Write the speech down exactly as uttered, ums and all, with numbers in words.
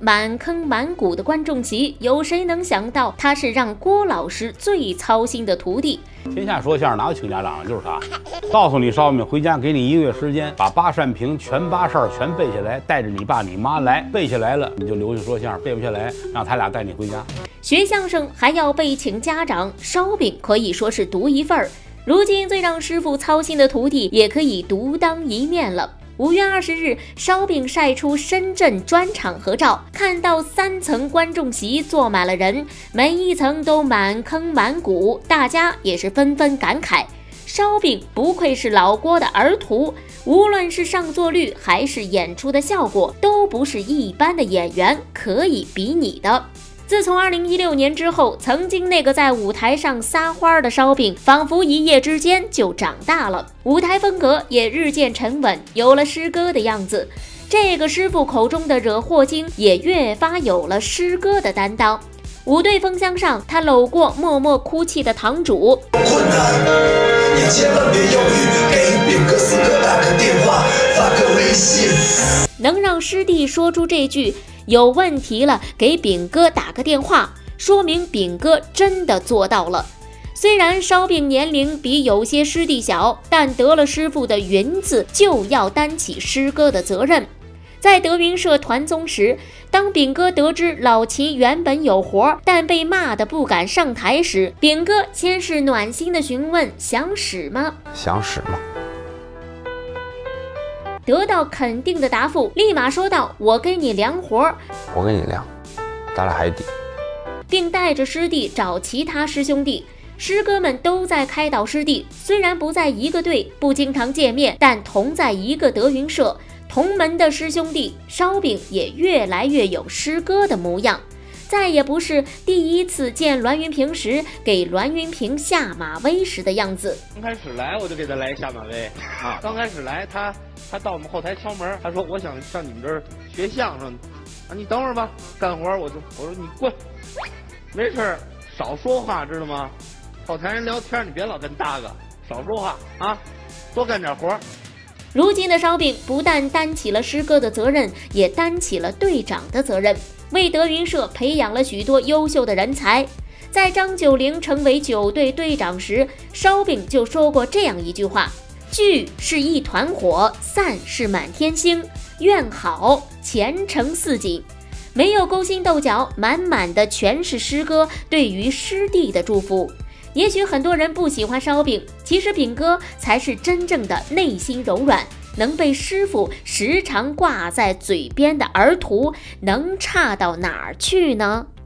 满坑满谷的观众席，有谁能想到他是让郭老师最操心的徒弟？ 天下说相声哪有请家长，就是他。告诉你，烧饼回家给你一个月时间，把八扇屏全八扇全背下来，带着你爸你妈来，背下来了你就留下说相声，背不下来让他俩带你回家。 学相声还要被请家长，烧饼可以说是独一份儿。如今最让师傅操心的徒弟也可以独当一面了。五月二十日，烧饼晒出深圳专场合照，看到三层观众席坐满了人，每一层都满坑满谷，大家也是纷纷感慨，烧饼不愧是老郭的儿徒，无论是上座率还是演出的效果，都不是一般的演员可以比拟的。自从二零一六年之后，曾经那个在舞台上撒欢的烧饼，仿佛一夜之间就长大了，舞台风格也日渐沉稳，有了师哥的样子。这个师傅口中的惹祸精也越发有了师哥的担当。舞队封箱上，他搂过默默哭泣的堂主， 困难你千万别犹豫，给饼哥四哥打个电话，发个微信。 能让师弟说出这句有问题了，给饼哥打个电话，说明饼哥真的做到了。虽然烧饼年龄比有些师弟小，但得了师傅的云字，就要担起师哥的责任。在德云社团综时，当饼哥得知老齐原本有活，但被骂得不敢上台时，饼哥先是暖心的询问：想使吗？ 想使吗？ 得到肯定的答复，立马说道：我给你量活， 我给你量，咱俩还低。 并带着师弟找其他师兄弟。师哥们都在开导师弟，虽然不在一个队，不经常见面，但同在一个德云社，同门的师兄弟，烧饼也越来越有师哥的模样，再也不是第一次见栾云平时给栾云平下马威时的样子。 刚开始来我就给他来下马威啊！刚开始来他他到我们后台敲门，他说我想上你们这儿学相声啊，你等会儿吧，干活我就我说你滚，没事少说话知道吗？后台人聊天你别老跟大个，少说话啊，多干点活。 如今的烧饼不但担起了师哥的责任，也担起了队长的责任，为德云社培养了许多优秀的人才。在张九龄成为九队队长时，烧饼就说过这样一句话：聚是一团火，散是满天星，愿好前程似锦。没有勾心斗角，满满的全是师哥对于师弟的祝福。也许很多人不喜欢烧饼，其实饼哥才是真正的内心柔软，能被师傅时常挂在嘴边的儿徒，能差到哪儿去呢？